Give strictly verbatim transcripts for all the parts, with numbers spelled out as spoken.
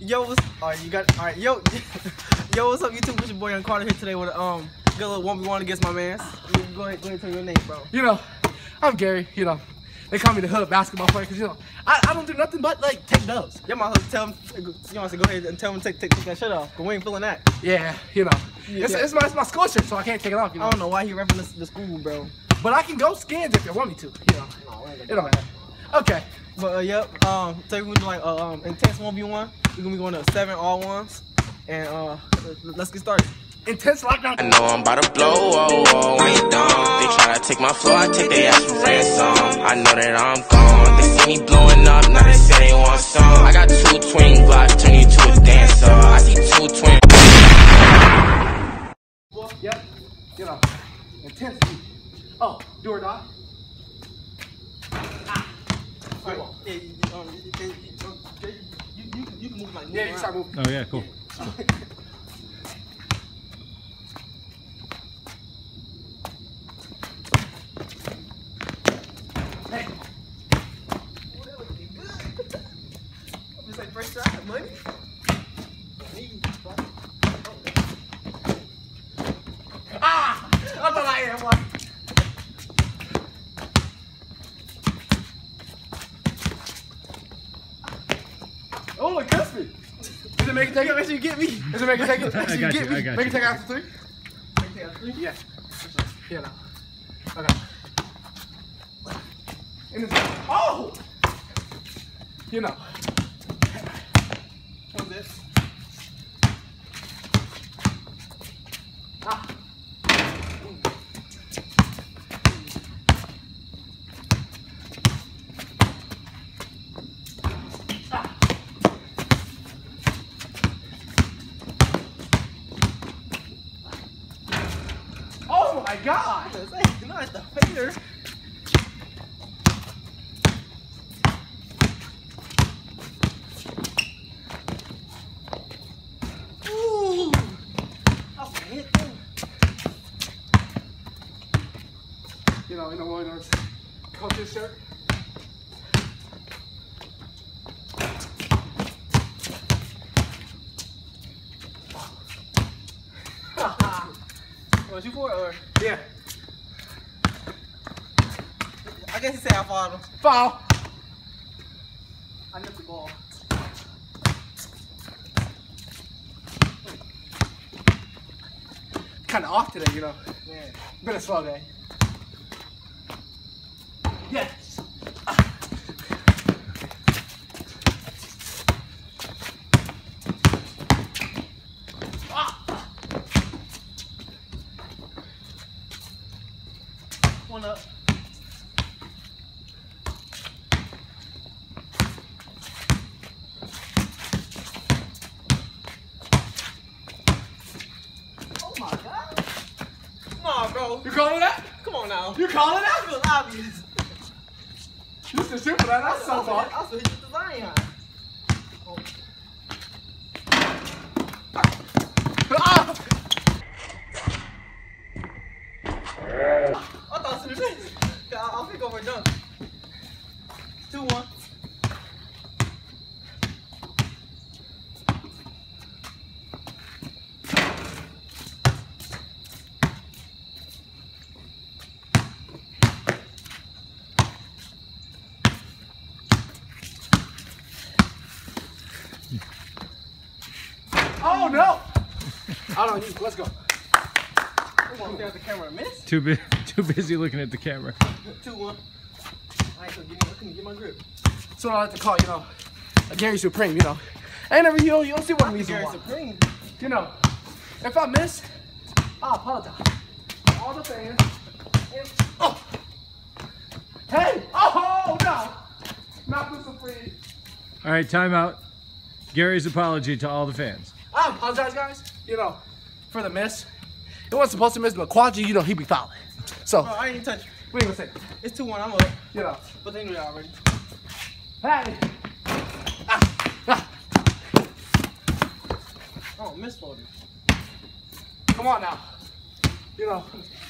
Yo, what's all right? You got all right. Yo, yo, what's up, YouTube? It's your boy Young Carter here today with a um good little one v one against my man. Go ahead, go ahead, tell me your name, bro. You know, I'm Gary. You know, they call me the hood basketball player because you know I, I don't do nothing but like take dubs. Yeah, my hood. Tell him. You want to go ahead and tell him to take, take, take that shirt off. But we ain't feeling that. Yeah, you know, Yeah, it's, yeah. it's my it's my school shirt, so I can't take it off. You know? I don't know why he repping the, the school, bro. But I can go skins if you want me to. You know, No, I ain't it gonna don't do matter. Okay. But uh, yep. Um, so we're gonna do like uh, um intense one v one. We're gonna be going to seven all ones, and uh, let's get started. Intense lockdown. I know I'm about to blow, oh, oh, I ain't dumb. They try to take my flow, I take their ass for ransom. I know that I'm gone. They see me blowing up, now they say they want some. I got two twin glocks, turn you to a dancer. I see two twin. Well, yep. You know, intensity. Oh, do or die. Ah. All right. Yeah, you, um, you, you, you, you, you can move like Yeah, you can start moving. Oh yeah, cool. Hey. Oh, that looking good. It's like first try, money. Ah! I thought I had one. Oh, it cuts me. Does it make it take it? Make sure you get me. Does it make it take it? I Make got get you, me? I got Make you. it take it after three? Yeah. Yeah, no. Okay. And it's, oh! You know. What's this? Ah. Ah. Oh my God! Hey, not at the finger. Ooh, that's a hit too. You know, in the Loy Norrix coach's shirt. Was you for it or? Yeah. I guess he said I fouled him. Foul. I nipped the ball. Kind of off today, you know. Man. Been a slow day. Yes. One up. Oh my God. Come on, bro. You calling that? Come on now. You calling That that? feels obvious. You should shoot for that. That's so far. I also hit the design high. Oh. Ah! I thought it was this. I'll, I'll pick over dunk. two one. Oh no! I don't use. Let's go. Come on, stare at the camera and miss. Too bu too busy looking at the camera. two one. I ain't gonna give me, I couldn't get my grip. So I like to call, you know, a Gary Supreme. You know, I ain't never you don't, you don't see one of these. in a Gary while. Supreme. You know, if I miss, I apologize. All the fans. And, oh. Hey! Oh no! Not the Supreme. All right, timeout. Gary's apology to all the fans. I apologize, guys. You know, for the miss. It wasn't supposed to miss, but Quadri, you know, he be fouling. So, Bro, I ain't even touch it. what are you gonna say? It's two one, I'm up. You know, But they knew that already. hey! Ah, ah. Oh, misfolded. Come on now. You know.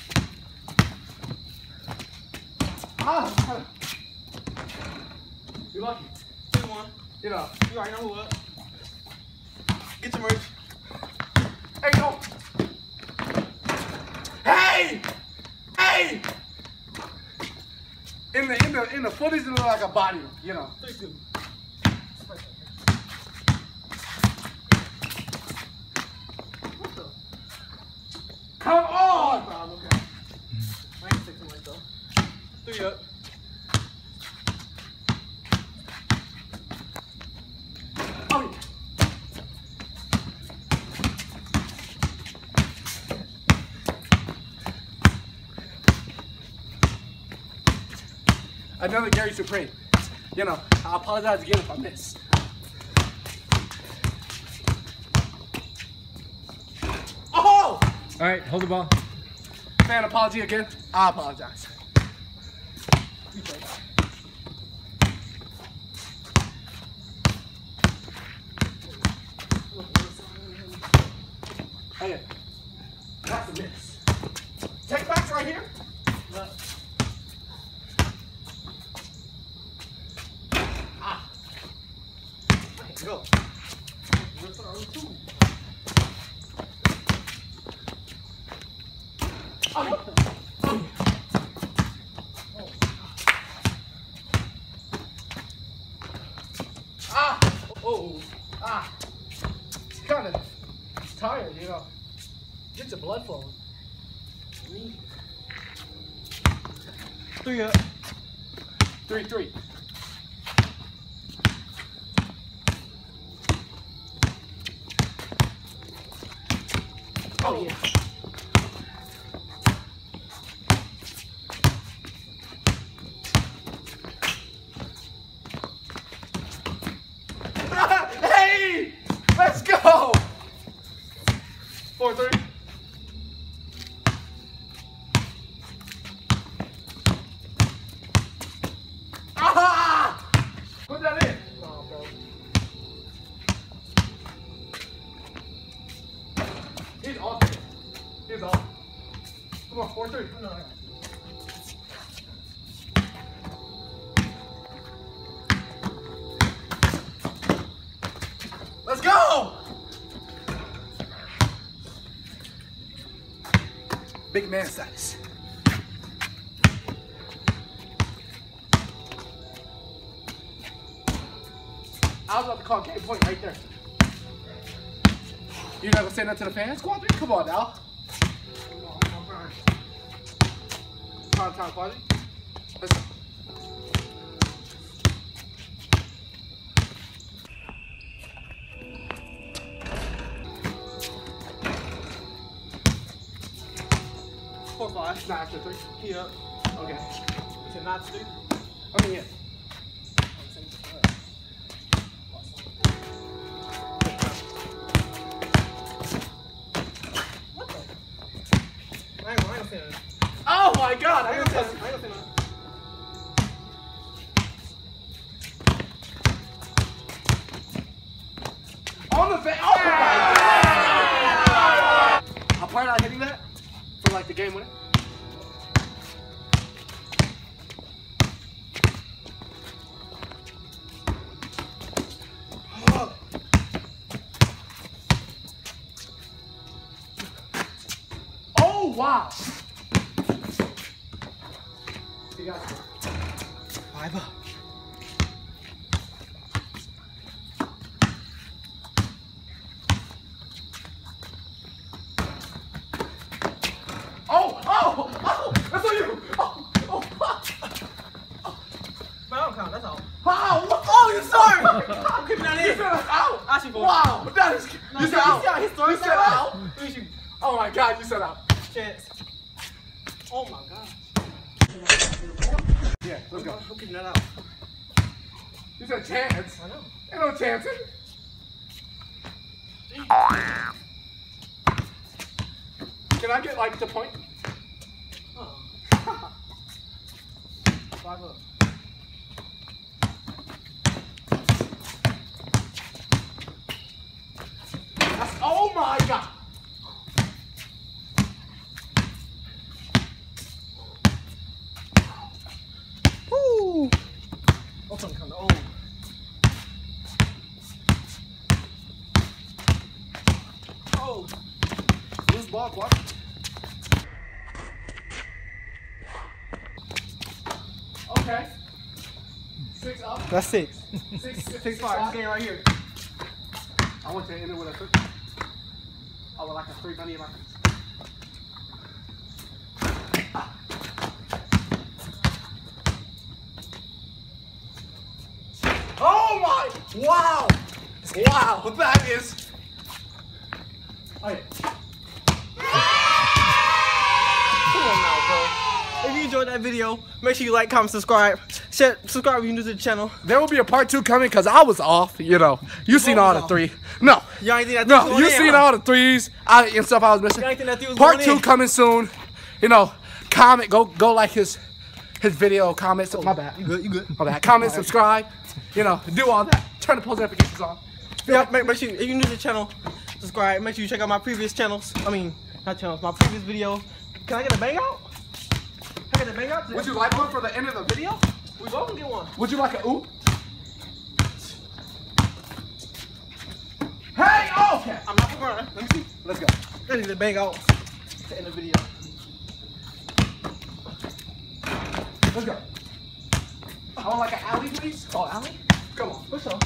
Ah! You're lucky. two one. You know. You already know who up. merch. Hey, no. Hey! Hey! In the in the in the footage, it look like a body, you know. Three, two. What the? Come on! Oh, okay. I ain't fixing myself. Three up. Oh, yeah. Another Gary Supreme. You know, I apologize again if I miss. Oh! All right, hold the ball. Fan apology again. I apologize. Okay. That's a miss. Take backs right here. Ah. Go. Oh. Oh. Ah. Oh. Ah. It's kind of tired, you know. Get your blood flowing. Three up. Three, three. Oh, yeah. Hey! Let's go! Four, three. Ah! Put that in. Oh, bro. He's off. He's off. Come on, four, three. No, no, no. Let's go! Big man status. I was about to call game point right there. You're not gonna say that to the fans? Quadri? Come on now. Time, time, Quadri. Let's go. Four, five. Nah, after three. He up. Okay. You said not three? I mean, yeah. What the? I ain't, I ain't saying that. Oh my God! I I ain't didn't saying that. I ain't saying that. On the fan. Oh my God! I'm probably not hitting that for like the game winner. Oh wow! You got it. Five up. Oh! Oh! Oh! That's on you! Oh! Oh! Fuck! But I don't count, that's all. How? Oh, you sorry! I'm keeping that You in. said out! Actually, boy. Wow! That is. No, You you said out! see how his story You said said out! Let me shoot. Oh my God! You said out! Chance. Oh my God. Yeah, let's go. I'm keeping that out. You said chance. I know. Ain't no chancing. Can I get like the point? Uh-uh. Five up. That's, oh my God! Woo! Oh, something kind of old. ball, block. Okay. Six up. That's six. Six, six, Six six five. five. This game right here. I want to end it with a three. I would like a three bunny in my face. Oh my! Wow! Wow! That is. Okay. Come on now, bro. If you enjoyed that video, make sure you like, comment, subscribe. Share, subscribe if you're new to the channel. There will be a part two coming because I was off. You know, you seen all the three. No, Y'all ain't think that no, three was you going in, seen huh? all the threes I, and stuff I was missing. Y'all ain't think that three was Part going two in. coming soon. You know, comment, go go like his his video, comment. So, my bad. You good? You good? My bad. Comment, subscribe. You know, do all that. Turn the post notifications on. Yeah, make, make sure if you're new to the channel, subscribe. Make sure you check out my previous channels. I mean, not channels. My previous video. Can I get a bang out? Can I get a bang out? Would you like one for the end of the video? We both can get one. Would you like a oop? Hey, okay. I'm not crying. Let me see. Let's go. I need to bang out to end the video. Let's go. I want like an alley, please. Oh, alley? Come on. What's up?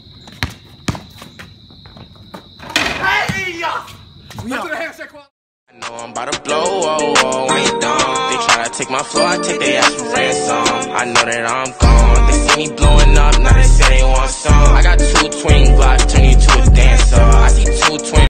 Hey, yeah. We Let's out. do the handshake. Quad. I know I'm about to blow, oh, oh, ain't dumb. They try to take my floor, I take their ass for ransom. I know that I'm gone. They see me blowing up, now they say they want some. I got two twin blocks, turn you to a dancer. I see two twin